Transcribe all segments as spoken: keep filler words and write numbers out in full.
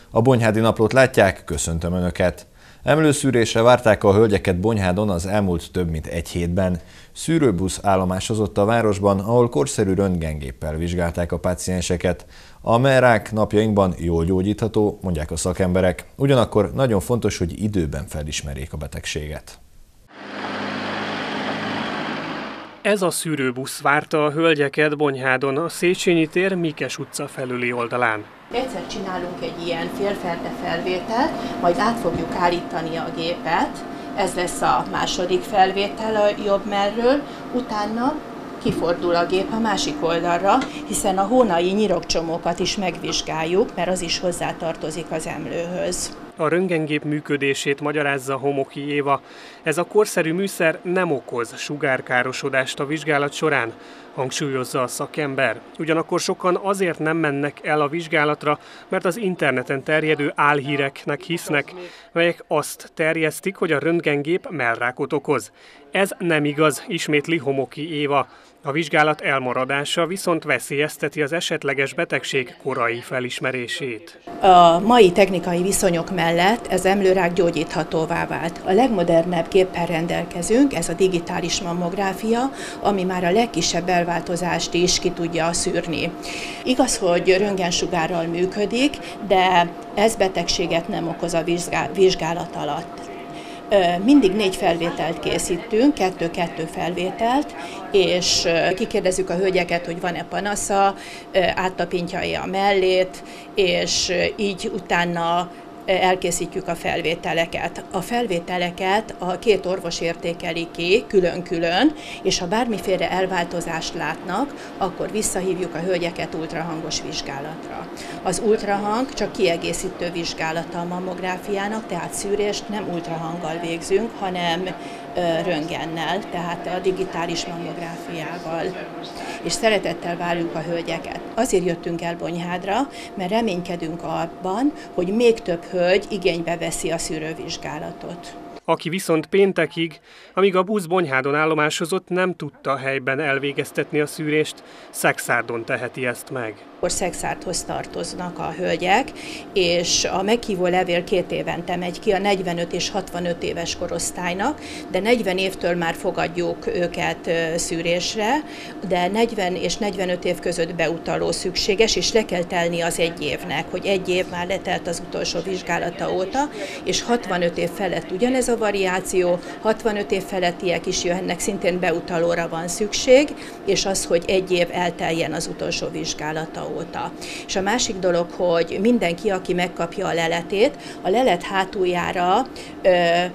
A Bonyhádi Naplót látják, köszöntöm Önöket! Emlőszűrésre várták a hölgyeket Bonyhádon az elmúlt több mint egy hétben. Szűrőbusz állomásozott a városban, ahol korszerű röntgengéppel vizsgálták a pácienseket. A mellrák napjainkban jól gyógyítható, mondják a szakemberek. Ugyanakkor nagyon fontos, hogy időben felismerjék a betegséget. Ez a szűrőbusz várta a hölgyeket Bonyhádon, a Széchenyi tér Mikes utca felüli oldalán. Egyszer csinálunk egy ilyen félferde felvételt, majd át fogjuk állítani a gépet. Ez lesz a második felvétel a jobb mellről, utána kifordul a gép a másik oldalra, hiszen a hónai nyirokcsomókat is megvizsgáljuk, mert az is hozzátartozik az emlőhöz. A röntgengép működését magyarázza Homoki Éva. Ez a korszerű műszer nem okoz sugárkárosodást a vizsgálat során, hangsúlyozza a szakember. Ugyanakkor sokan azért nem mennek el a vizsgálatra, mert az interneten terjedő álhíreknek hisznek, melyek azt terjesztik, hogy a röntgengép mellrákot okoz. Ez nem igaz, ismétli Homoki Éva. A vizsgálat elmaradása viszont veszélyezteti az esetleges betegség korai felismerését. A mai technikai viszonyok mellett ez emlőrák gyógyíthatóvá vált. A legmodernebb géppel rendelkezünk, ez a digitális mammográfia, ami már a legkisebb elváltozást is ki tudja szűrni. Igaz, hogy röntgensugárral működik, de ez betegséget nem okoz a vizsgálat alatt. Mindig négy felvételt készítünk, kettő-kettő felvételt, és kikérdezzük a hölgyeket, hogy van-e panasza, áttapintja-e a mellét, és így utána elkészítjük a felvételeket. A felvételeket a két orvos értékeli ki külön-külön, és ha bármiféle elváltozást látnak, akkor visszahívjuk a hölgyeket ultrahangos vizsgálatra. Az ultrahang csak kiegészítő vizsgálata a mammográfiának, tehát szűrést nem ultrahanggal végzünk, hanem röntgennel, tehát a digitális mammográfiával. És szeretettel várjuk a hölgyeket. Azért jöttünk el Bonyhádra, mert reménykedünk abban, hogy még több hölgy igénybe veszi a szűrővizsgálatot. Aki viszont péntekig, amíg a busz Bonyhádon állomásozott, nem tudta helyben elvégeztetni a szűrést, Szekszárdon teheti ezt meg. Szekszárdhoz tartoznak a hölgyek, és a meghívó levél két évente megy ki a negyvenöt és hatvanöt éves korosztálynak, de negyven évtől már fogadjuk őket szűrésre, de negyven és negyvenöt év között beutaló szükséges, és le kell telni az egy évnek, hogy egy év már letelt az utolsó vizsgálata óta, és hatvanöt év felett ugyanez a variáció, hatvanöt év felettiek is jöhetnek, szintén beutalóra van szükség, és az, hogy egy év elteljen az utolsó vizsgálata óta. És a másik dolog, hogy mindenki, aki megkapja a leletét, a lelet hátuljára ö,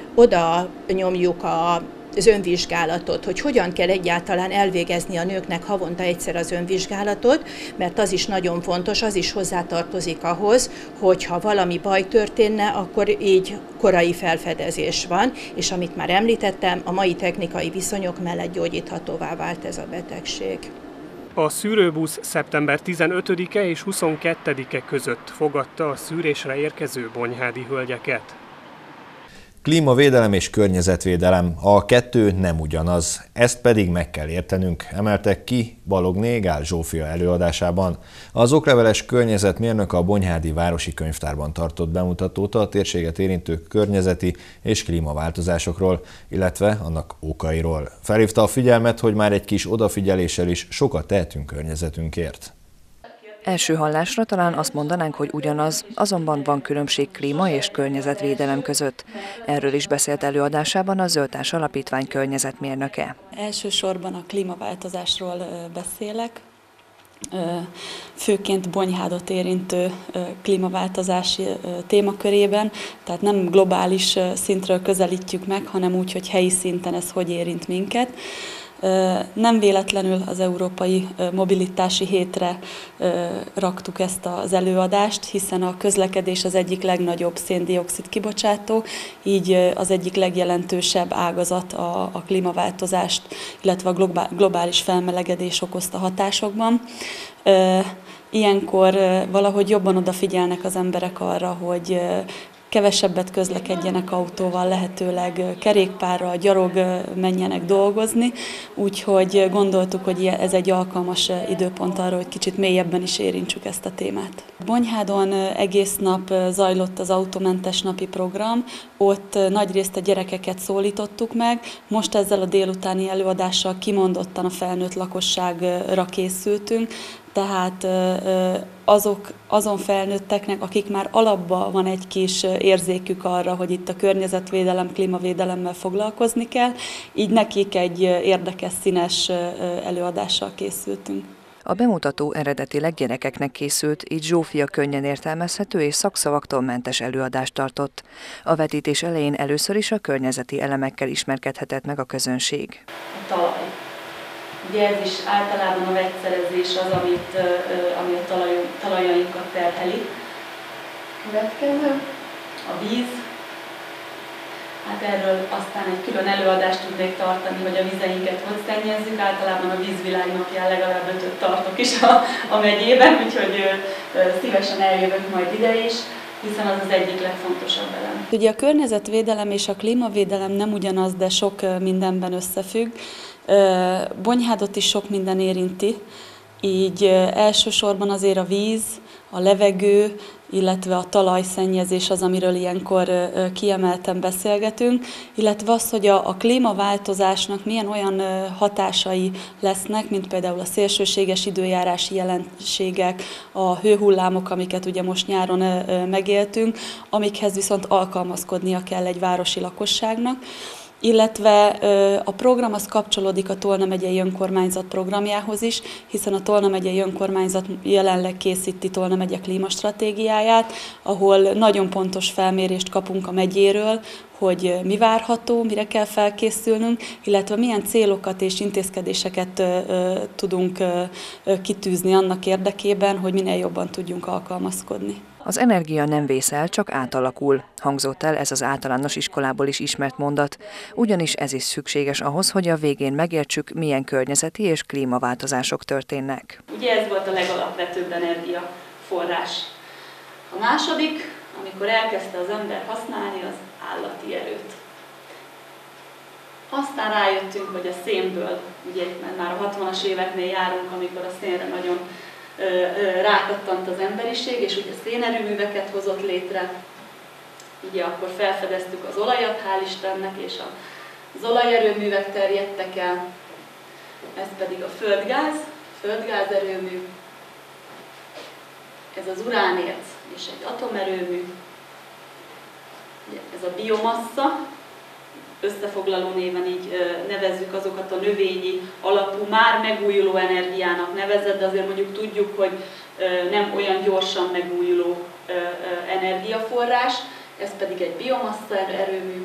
oda nyomjuk a az önvizsgálatot, hogy hogyan kell egyáltalán elvégezni a nőknek havonta egyszer az önvizsgálatot, mert az is nagyon fontos, az is hozzátartozik ahhoz, hogy ha valami baj történne, akkor így korai felfedezés van, és amit már említettem, a mai technikai viszonyok mellett gyógyíthatóvá vált ez a betegség. A szűrőbusz szeptember tizenötödike és huszonkettedike között fogadta a szűrésre érkező bonyhádi hölgyeket. Klímavédelem és környezetvédelem, a kettő nem ugyanaz, ezt pedig meg kell értenünk, emeltek ki Balogné Gál Zsófia előadásában. Az okleveles környezetmérnök a Bonyhádi Városi Könyvtárban tartott bemutatót a térséget érintő környezeti és klímaváltozásokról, illetve annak okairól. Felhívta a figyelmet, hogy már egy kis odafigyeléssel is sokat tehetünk környezetünkért. Első hallásra talán azt mondanánk, hogy ugyanaz, azonban van különbség klíma és környezetvédelem között. Erről is beszélt előadásában a Zöldtárs Alapítvány környezetmérnöke. Elsősorban a klímaváltozásról beszélek, főként Bonyhádot érintő klímaváltozási témakörében, tehát nem globális szintről közelítjük meg, hanem úgy, hogy helyi szinten ez hogy érint minket. Nem véletlenül az Európai Mobilitási Hétre raktuk ezt az előadást, hiszen a közlekedés az egyik legnagyobb szén-dioxid kibocsátó, így az egyik legjelentősebb ágazat a, a klímaváltozást, illetve a globális felmelegedés okozta hatásokban. Ilyenkor valahogy jobban odafigyelnek az emberek arra, hogy kevesebbet közlekedjenek autóval, lehetőleg kerékpárral, gyalog menjenek dolgozni, úgyhogy gondoltuk, hogy ez egy alkalmas időpont arra, hogy kicsit mélyebben is érintsük ezt a témát. Bonyhádon egész nap zajlott az autómentes napi program, ott nagyrészt a gyerekeket szólítottuk meg, most ezzel a délutáni előadással kimondottan a felnőtt lakosságra készültünk, tehát azok, azon felnőtteknek, akik már alapban van egy kis érzékük arra, hogy itt a környezetvédelem, klímavédelemmel foglalkozni kell, így nekik egy érdekes, színes előadással készültünk. A bemutató eredetileg gyerekeknek készült, így Zsófia könnyen értelmezhető és szakszavaktól mentes előadást tartott. A vetítés elején először is a környezeti elemekkel ismerkedhetett meg a közönség. A talaj. Ugye ez is általában a vegyszerezés az, amit, ami a talaj, talajainkat terheli. Következő. A víz. Hát erről aztán egy külön előadást tudnék tartani, hogy a vizeinket hogy szennyezzük. Általában a vízvilágnapján legalább ötöt tartok is a, a megyében, úgyhogy szívesen eljövök majd ide is, hiszen az az egyik legfontosabb elem. Ugye a környezetvédelem és a klímavédelem nem ugyanaz, de sok mindenben összefügg. Bonyhádot is sok minden érinti, így elsősorban azért a víz, a levegő, illetve a talajszennyezés az, amiről ilyenkor kiemelten beszélgetünk, illetve az, hogy a, a klímaváltozásnak milyen olyan hatásai lesznek, mint például a szélsőséges időjárási jelenségek, a hőhullámok, amiket ugye most nyáron megéltünk, amikhez viszont alkalmazkodnia kell egy városi lakosságnak. Illetve a program az kapcsolódik a Tolna megyei önkormányzat programjához is, hiszen a Tolna megyei önkormányzat jelenleg készíti Tolna megye klímastratégiáját, ahol nagyon pontos felmérést kapunk a megyéről, hogy mi várható, mire kell felkészülnünk, illetve milyen célokat és intézkedéseket tudunk kitűzni annak érdekében, hogy minél jobban tudjunk alkalmazkodni. Az energia nem vészel, csak átalakul, hangzott el ez az általános iskolából is ismert mondat, ugyanis ez is szükséges ahhoz, hogy a végén megértsük, milyen környezeti és klímaváltozások történnek. Ugye ez volt a legalapvetőbb energiaforrás. A második, amikor elkezdte az ember használni, az állati erőt. Aztán rájöttünk, hogy a szénből, ugye már a hatvanas éveknél járunk, amikor a szénre nagyon rákattant az emberiség, és ugye szénerőműveket hozott létre. Ugye akkor felfedeztük az olajat, hál' Istennek, és az olajerőművek terjedtek el. Ez pedig a földgáz, földgázerőmű, ez az uránérc és egy atomerőmű, ez a biomassa, összefoglaló néven így nevezzük azokat a növényi alapú, már megújuló energiának nevezett, de azért mondjuk tudjuk, hogy nem olyan gyorsan megújuló energiaforrás, ez pedig egy biomassa erőmű,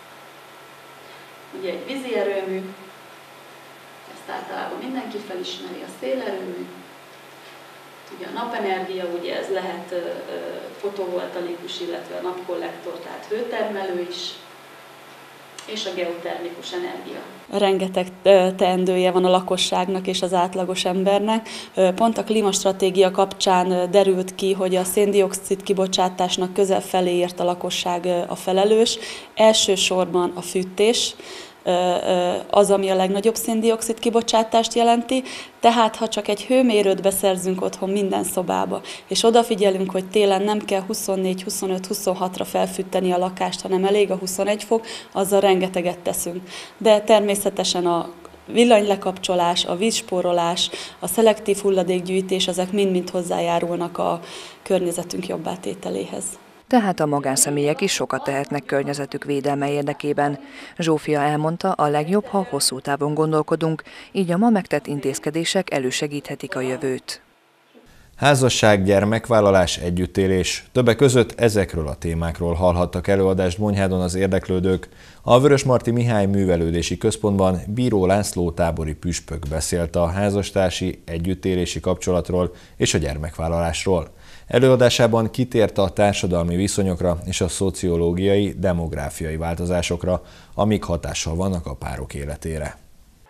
ugye egy vízi erőmű, ezt általában mindenki felismeri, a szélerőmű, ugye a napenergia, ugye ez lehet fotovoltaikus, illetve a napkollektor, tehát hőtermelő is, és a geotermikus energia. Rengeteg teendője van a lakosságnak és az átlagos embernek. Pont a klímastratégia kapcsán derült ki, hogy a szén-dioxid kibocsátásnak közel feléért a lakosság a felelős. Elsősorban a fűtés az, ami a legnagyobb szén-dioxid kibocsátást jelenti, tehát ha csak egy hőmérőt beszerzünk otthon minden szobába, és odafigyelünk, hogy télen nem kell huszonnégy, huszonöt, huszonhatra felfűteni a lakást, hanem elég a huszonegy fok, azzal rengeteget teszünk. De természetesen a villanylekapcsolás, a vízspórolás, a szelektív hulladékgyűjtés, ezek mind-mind hozzájárulnak a környezetünk jobbá tételéhez. Tehát a magánszemélyek is sokat tehetnek környezetük védelme érdekében. Zsófia elmondta, a legjobb, ha hosszú távon gondolkodunk, így a ma megtett intézkedések elősegíthetik a jövőt. Házasság, gyermekvállalás, együttélés. Többek között ezekről a témákról hallhattak előadást Bonyhádon az érdeklődők. A Vörösmarty Mihály Művelődési Központban Bíró László tábori püspök beszélt a házastársi, együttélési kapcsolatról és a gyermekvállalásról. Előadásában kitért a társadalmi viszonyokra és a szociológiai, demográfiai változásokra, amik hatással vannak a párok életére.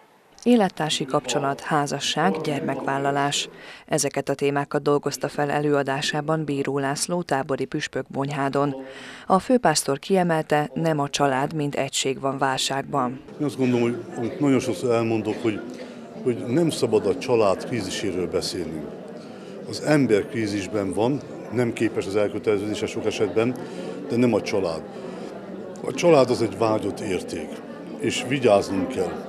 Élettársi kapcsolat, házasság, gyermekvállalás. Ezeket a témákat dolgozta fel előadásában Bíró László tábori püspök Bonyhádon. A főpásztor kiemelte, nem a család, mint egység van válságban. Én azt gondolom, hogy amit nagyon sokszor elmondok, hogy, hogy nem szabad a család kríziséről beszélni. Az ember krízisben van, nem képes az elköteleződésre sok esetben, de nem a család. A család az egy vágyott érték, és vigyáznunk kell.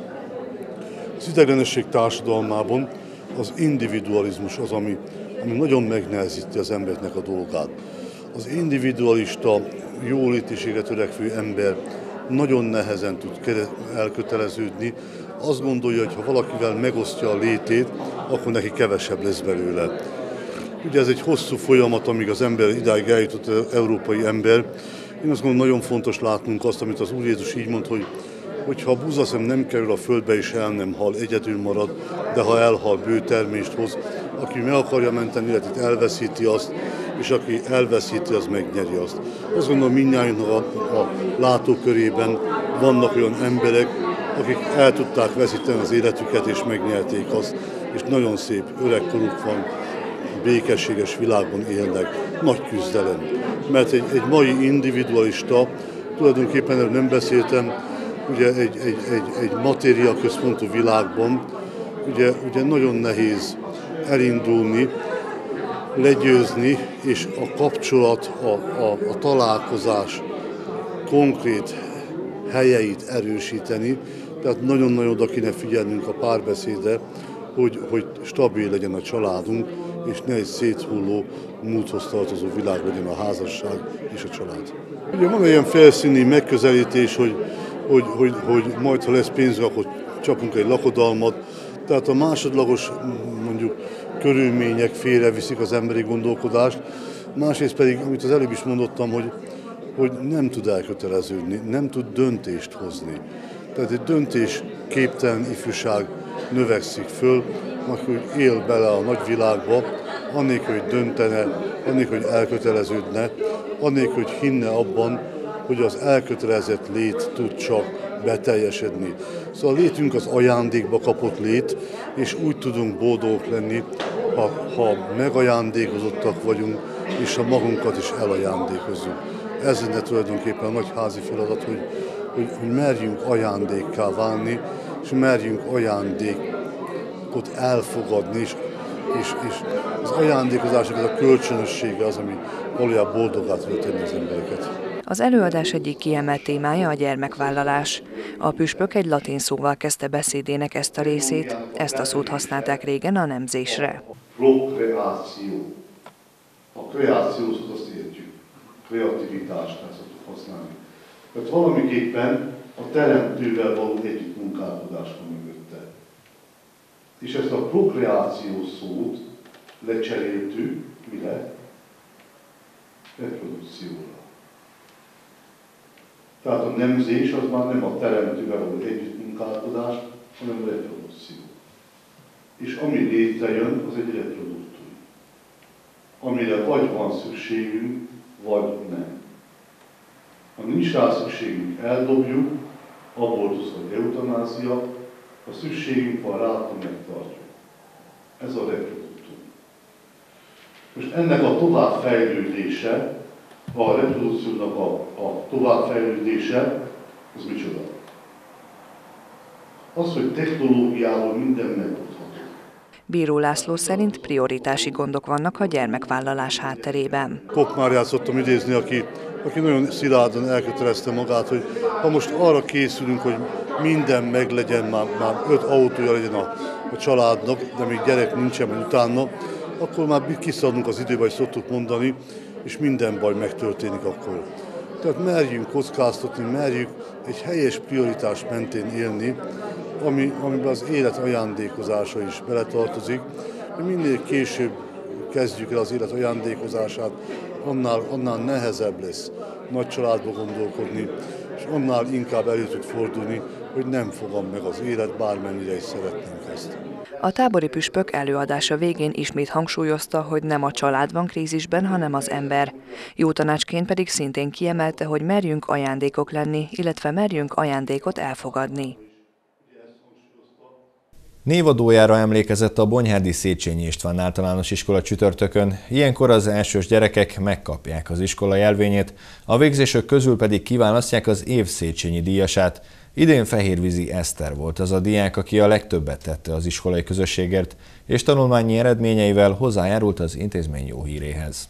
Az idegenesség társadalmában az individualizmus az, ami, ami nagyon megnehezíti az embernek a dolgát. Az individualista, jólétiségre törekvő ember nagyon nehezen tud elköteleződni. Azt gondolja, hogy ha valakivel megosztja a létét, akkor neki kevesebb lesz belőle. Ugye ez egy hosszú folyamat, amíg az ember idáig eljutott, az európai ember. Én azt gondolom, nagyon fontos látnunk azt, amit az Úr Jézus így mond, hogy hogyha a búzaszem nem kerül a földbe és el nem hal, egyedül marad, de ha elhal, bő termést hoz. Aki meg akarja menteni életét, elveszíti azt, és aki elveszíti, az megnyeri azt. Azt gondolom, mindnyájunknak a, a látókörében vannak olyan emberek, akik el tudták veszíteni az életüket, és megnyerték azt, és nagyon szép öregkoruk van, békességes világban élnek. Nagy küzdelem. Mert egy, egy mai individualista, tulajdonképpen erről nem beszéltem, ugye egy, egy, egy, egy matéria központú világban ugye, ugye nagyon nehéz elindulni, legyőzni, és a kapcsolat, a, a, a találkozás konkrét helyeit erősíteni. Tehát nagyon-nagyon oda kéne figyelnünk a párbeszédre, hogy, hogy stabil legyen a családunk, és ne egy széthulló, múlthoz tartozó világ legyen a házasság és a család. Ugye van egy ilyen felszíni megközelítés, hogy Hogy, hogy, hogy majd, ha lesz pénzünk, akkor csapunk egy lakodalmat. Tehát a másodlagos mondjuk körülmények félreviszik az emberi gondolkodást. Másrészt pedig, amit az előbb is mondottam, hogy, hogy nem tud elköteleződni, nem tud döntést hozni. Tehát egy döntésképtelen ifjúság növekszik föl, akkor él bele a nagyvilágba, annélkül, hogy döntene, annélkül, hogy elköteleződne, annélkül, hogy hinne abban, hogy az elkötelezett lét tud csak beteljesedni. Szóval a létünk az ajándékba kapott lét, és úgy tudunk boldogok lenni, ha, ha megajándékozottak vagyunk, és ha magunkat is elajándékozzuk. Ez lenne tulajdonképpen a nagy házi feladat, hogy, hogy, hogy merjünk ajándékká válni, és merjünk ajándékot elfogadni, és, és, és az ajándékozásnak az a kölcsönössége az, ami valójában boldoggá tudja tenni az embereket. Az előadás egyik kiemelt témája a gyermekvállalás. A püspök egy latin szóval kezdte beszédének ezt a részét, ezt a szót használták régen a nemzésre. Prokreáció. A kreáció szót azt értjük, kreativitást szoktuk használni. Tehát valamiképpen a teremtővel való együttmunkálkodás van mögötte. És ezt a prokreáció szót lecseréltük, mire? Reprodukcióra. Tehát a nemzés az már nem a teremtővel való együttmunkálkodás, hanem a reprodukció. És ami létrejön, az egy reproduktum. Amire vagy van szükségünk, vagy nem. Ha nincs rá szükségünk, eldobjuk, abortusz vagy eutanázia, ha szükségünk van rá, akkor megtartjuk. Ez a reproduktum. Most ennek a továbbfejlődése, a reprodukciónak a, a továbbfejlődése, az micsoda? Az, hogy technológiával minden megoldható. Bíró László szerint prioritási gondok vannak a gyermekvállalás hátterében. Koch Máriát szoktam idézni, aki, aki nagyon szilárdan elkötelezte magát, hogy ha most arra készülünk, hogy minden meglegyen, már, már öt autója legyen a, a családnak, de még gyerek nincsen majd utána, akkor már kiszadunk az időbe, hogy szoktuk mondani, és minden baj megtörténik akkor. Tehát merjünk kockáztatni, merjük egy helyes prioritás mentén élni, ami, amiben az élet ajándékozása is beletartozik. Minél később kezdjük el az élet ajándékozását, annál, annál nehezebb lesz nagy családba gondolkodni, és annál inkább elő tud fordulni, hogy nem fogom meg az élet, bármennyire is szeretnénk ezt. A tábori püspök előadása végén ismét hangsúlyozta, hogy nem a család van krízisben, hanem az ember. Jó tanácsként pedig szintén kiemelte, hogy merjünk ajándékok lenni, illetve merjünk ajándékot elfogadni. Névadójára emlékezett a Bonyhádi Széchenyi István általános iskola csütörtökön, ilyenkor az elsős gyerekek megkapják az iskola jelvényét, a végzések közül pedig kiválasztják az év Széchenyi díjasát. Idén Fehérvízi Eszter volt az a diák, aki a legtöbbet tette az iskolai közösségért, és tanulmányi eredményeivel hozzájárult az intézmény jó híréhez.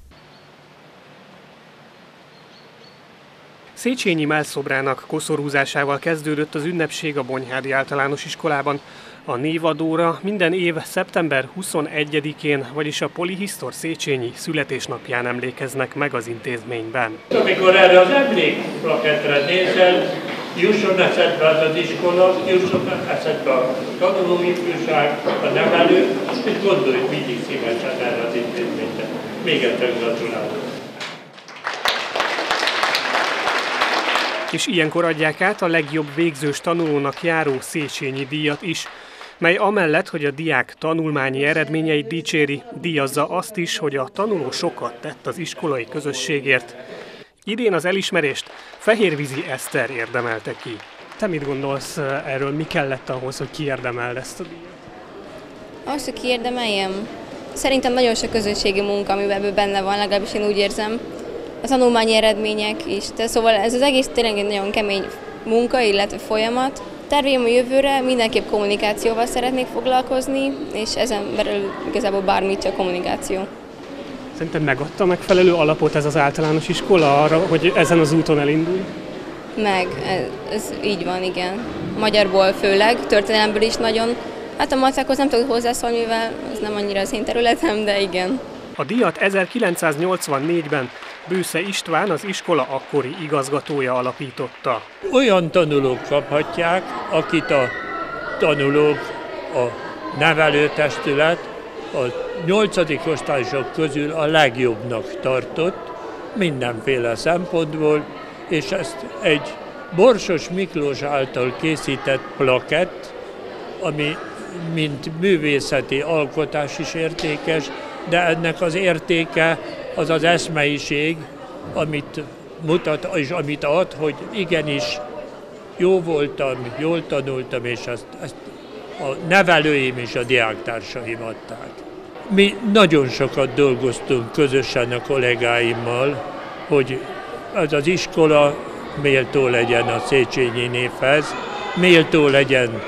Széchenyi mellszobrának koszorúzásával kezdődött az ünnepség a Bonyhádi Általános Iskolában. A névadóra minden év szeptember huszonegyedikén, vagyis a Polihisztor Széchenyi születésnapján emlékeznek meg az intézményben. Amikor erre az emlékplakettre nézel, jusson eszedbe az az iskola, jusson eszedbe a tanulóifjúság, a nevelő, és gondolj mindig szívesen erre az intézményre. Még egyszer gratulálok. És ilyenkor adják át a legjobb végzős tanulónak járó Széchenyi díjat is, mely amellett, hogy a diák tanulmányi eredményeit dicséri, díjazza azt is, hogy a tanuló sokat tett az iskolai közösségért. Idén az elismerést Fehérvízi Eszter érdemelte ki. Te mit gondolsz erről, mi kellett ahhoz, hogy kiérdemeld ezt a díjat? Azt, hogy kiérdemeljem? Szerintem nagyon sok közösségi munka, amiben ebből benne van, legalábbis én úgy érzem. A tanulmányi eredmények is. De szóval ez az egész tényleg egy nagyon kemény munka, illetve folyamat. Terveim a jövőre, mindenképp kommunikációval szeretnék foglalkozni, és ezen belül igazából bármit, csak kommunikáció. Szerintem megadta megfelelő alapot ez az általános iskola arra, hogy ezen az úton elindulj? Meg, ez, ez így van, igen. Magyarból főleg, történelemből is nagyon. Hát a macákhoz nem tudok hozzászólni, mivel ez nem annyira az én területem, de igen. A díjat ezerkilencszáznyolcvannégyben Bősze István, az iskola akkori igazgatója alapította. Olyan tanulók kaphatják, akit a tanulók, a nevelőtestület a nyolcadik osztályosok közül a legjobbnak tartott mindenféle szempontból, és ezt egy Borsos Miklós által készített plakett, ami mint művészeti alkotás is értékes, de ennek az értéke az az eszmeiség, amit mutat és amit ad, hogy igenis jó voltam, jól tanultam, és ezt, ezt a nevelőim és a diáktársaim adták. Mi nagyon sokat dolgoztunk közösen a kollégáimmal, hogy ez az iskola méltó legyen a Széchenyi névhez, méltó legyen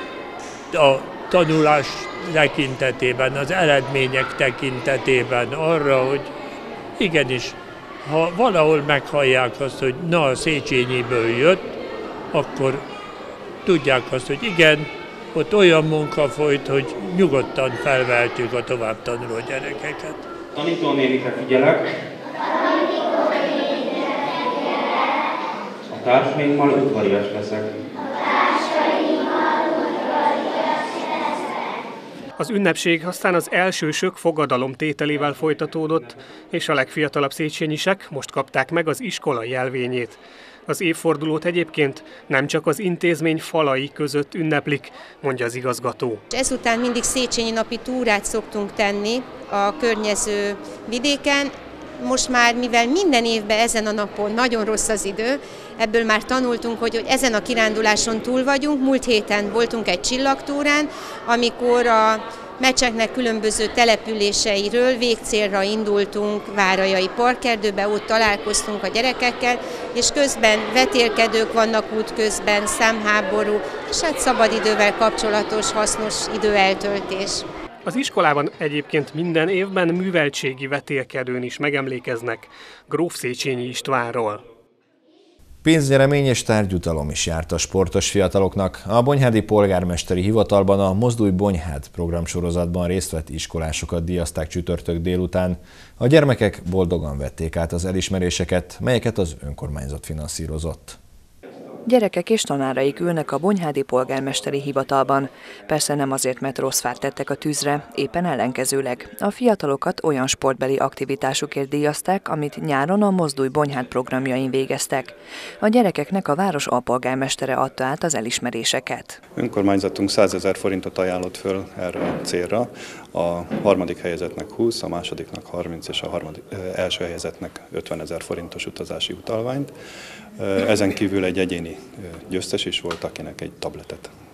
a tanulás tekintetében, az eredmények tekintetében arra, hogy igenis, ha valahol meghallják azt, hogy na, a Széchenyiből jött, akkor tudják azt, hogy igen, ott olyan munka folyt, hogy nyugodtan felvehetjük a tovább tanuló gyerekeket. Tanítónénikre figyelek, a társaimmal udvarias leszek. Az ünnepség aztán az elsősök fogadalomtételével folytatódott, és a legfiatalabb széchenyisek most kapták meg az iskola jelvényét. Az évfordulót egyébként nem csak az intézmény falai között ünneplik, mondja az igazgató. Ezután mindig Széchenyi napi túrát szoktunk tenni a környező vidéken. Most már, mivel minden évben ezen a napon nagyon rossz az idő, ebből már tanultunk, hogy, hogy ezen a kiránduláson túl vagyunk. Múlt héten voltunk egy csillagtúrán, amikor a meccseknek különböző településeiről végcélra indultunk Várajai Parkerdőbe, ott találkoztunk a gyerekekkel, és közben vetélkedők vannak útközben, számháború, és hát szabadidővel kapcsolatos hasznos időeltöltés. Az iskolában egyébként minden évben műveltségi vetélkedőn is megemlékeznek Gróf Széchenyi Istvánról. Pénznyeremény és tárgyutalom is járt a sportos fiataloknak. A Bonyhádi Polgármesteri Hivatalban a Mozdulj Bonyhád programsorozatban részt vett iskolásokat díjazták csütörtök délután. A gyermekek boldogan vették át az elismeréseket, melyeket az önkormányzat finanszírozott. Gyerekek és tanáraik ülnek a Bonyhádi Polgármesteri Hivatalban. Persze nem azért, mert rossz fát tettek a tűzre, éppen ellenkezőleg. A fiatalokat olyan sportbeli aktivitásukért díjazták, amit nyáron a Mozdulj Bonyhád programjain végeztek. A gyerekeknek a város alpolgármestere adta át az elismeréseket. Önkormányzatunk százezer forintot ajánlott föl erre a célra. A harmadik helyezettnek húsz, a másodiknak harminc és a harmadik, első helyezettnek ötvenezer forintos utazási utalványt. Ezen kívül egy egyéni győztes is volt, akinek egy tabletet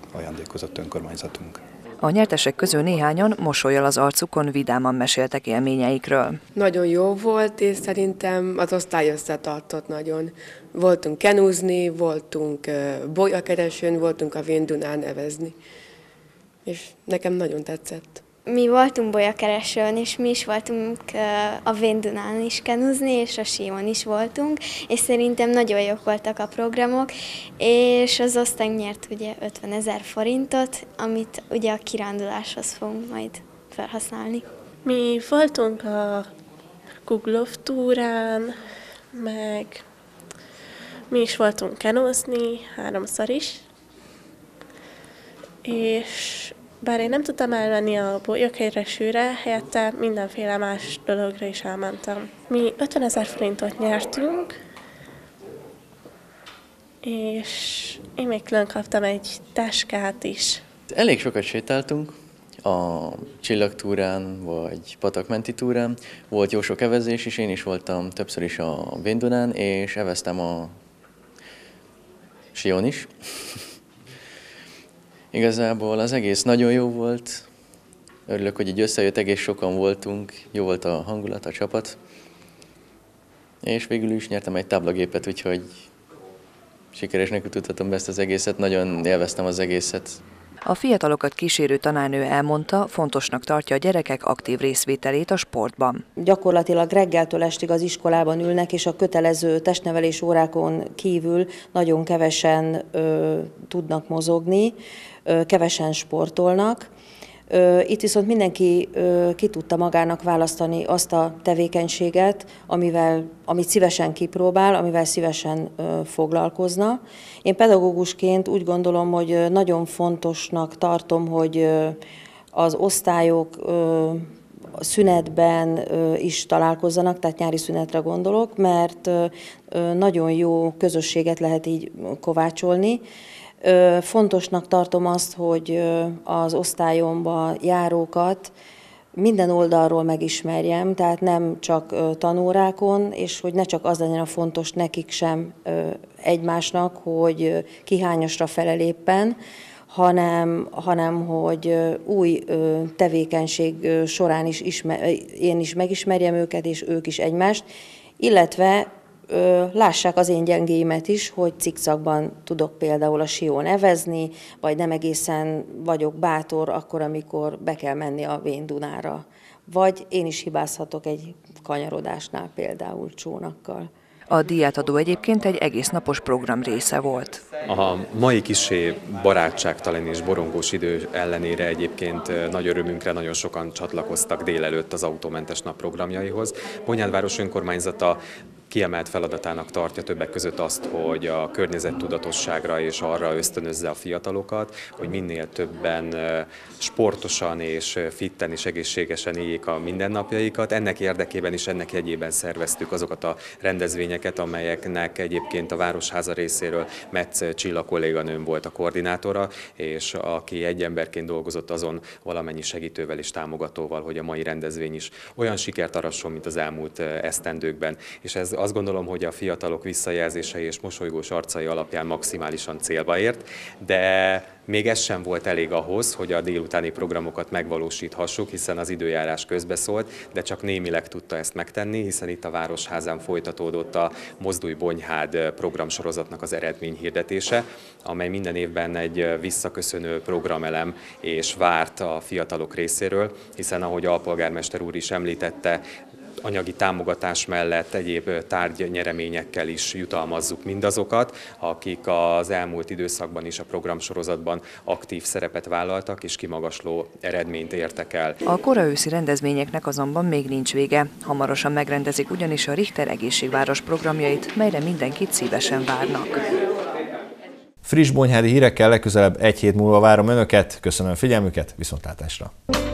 ajándékozott önkormányzatunk. A nyertesek közül néhányan mosollyal az arcukon vidáman meséltek élményeikről. Nagyon jó volt, és szerintem az osztály összetartott nagyon. Voltunk kenúzni, voltunk bolyakeresőn, voltunk a Vén-Dunán evezni. És nekem nagyon tetszett. Mi voltunk bolyakeresőn, és mi is voltunk a Vén-Dunán is kenúzni, és a Sion is voltunk, és szerintem nagyon jók voltak a programok, és az osztály nyert ugye ötvenezer forintot, amit ugye a kiránduláshoz fogunk majd felhasználni. Mi voltunk a Kuglov túrán, meg mi is voltunk kenúzni, háromszor is, és bár én nem tudtam elmenni a bolyakeresőre, helyette mindenféle más dologra is elmentem. Mi ötvenezer forintot nyertünk, és én még külön kaptam egy táskát is. Elég sokat sétáltunk a csillagtúrán, vagy patakmenti túrán. Volt jó sok evezés is, én is voltam többször is a Vén-Dunán, és eveztem a Sion is. Igazából az egész nagyon jó volt. Örülök, hogy így összejött, egész sokan voltunk. Jó volt a hangulat, a csapat. És végül is nyertem egy táblagépet, úgyhogy sikeresnek tudhatom be ezt az egészet. Nagyon élveztem az egészet. A fiatalokat kísérő tanárnő elmondta, fontosnak tartja a gyerekek aktív részvételét a sportban. Gyakorlatilag reggeltől estig az iskolában ülnek, és a kötelező testnevelés órákon kívül nagyon kevesen ö, tudnak mozogni, ö, kevesen sportolnak. Itt viszont mindenki ki tudta magának választani azt a tevékenységet, amivel, amit szívesen kipróbál, amivel szívesen foglalkozna. Én pedagógusként úgy gondolom, hogy nagyon fontosnak tartom, hogy az osztályok szünetben is találkozzanak, tehát nyári szünetre gondolok, mert nagyon jó közösséget lehet így kovácsolni. Fontosnak tartom azt, hogy az osztályomba járókat minden oldalról megismerjem, tehát nem csak tanórákon, és hogy ne csak az legyen a fontos nekik sem egymásnak, hogy ki hányasra felel éppen, hanem, hanem hogy új tevékenység során is ismer, én is megismerjem őket, és ők is egymást, illetve lássák az én gyengéimet is, hogy cikcakban tudok például a Sion evezni, vagy nem egészen vagyok bátor akkor, amikor be kell menni a Vén-Dunára. Vagy én is hibázhatok egy kanyarodásnál például csónakkal. A díjátadó egyébként egy egész napos program része volt. A mai kissé barátságtalan és borongós idő ellenére egyébként nagy örömünkre nagyon sokan csatlakoztak délelőtt az autómentes nap programjaihoz. Bonyhád város önkormányzata kiemelt feladatának tartja többek között azt, hogy a környezettudatosságra és arra ösztönözze a fiatalokat, hogy minél többen sportosan és fitten és egészségesen éljék a mindennapjaikat. Ennek érdekében és ennek jegyében szerveztük azokat a rendezvényeket, amelyeknek egyébként a Városháza részéről Metz Csilla kolléganőm volt a koordinátora, és aki egy emberként dolgozott azon valamennyi segítővel és támogatóval, hogy a mai rendezvény is olyan sikert arasson, mint az elmúlt esztendőkben. És ez azt gondolom, hogy a fiatalok visszajelzései és mosolygós arcai alapján maximálisan célba ért, de még ez sem volt elég ahhoz, hogy a délutáni programokat megvalósíthassuk, hiszen az időjárás közbeszólt, de csak némileg tudta ezt megtenni, hiszen itt a Városházán folytatódott a Mozdulj Bonyhád programsorozatnak az eredményhirdetése, amely minden évben egy visszaköszönő programelem és várt a fiatalok részéről, hiszen ahogy alpolgármester úr is említette, anyagi támogatás mellett egyéb tárgynyereményekkel is jutalmazzuk mindazokat, akik az elmúlt időszakban is a programsorozatban aktív szerepet vállaltak és kimagasló eredményt értek el. A koraőszi rendezvényeknek azonban még nincs vége. Hamarosan megrendezik ugyanis a Richter Egészségváros programjait, melyre mindenkit szívesen várnak. Friss bonyhádi hírekkel legközelebb egy hét múlva várom Önöket. Köszönöm a figyelmüket, viszontlátásra!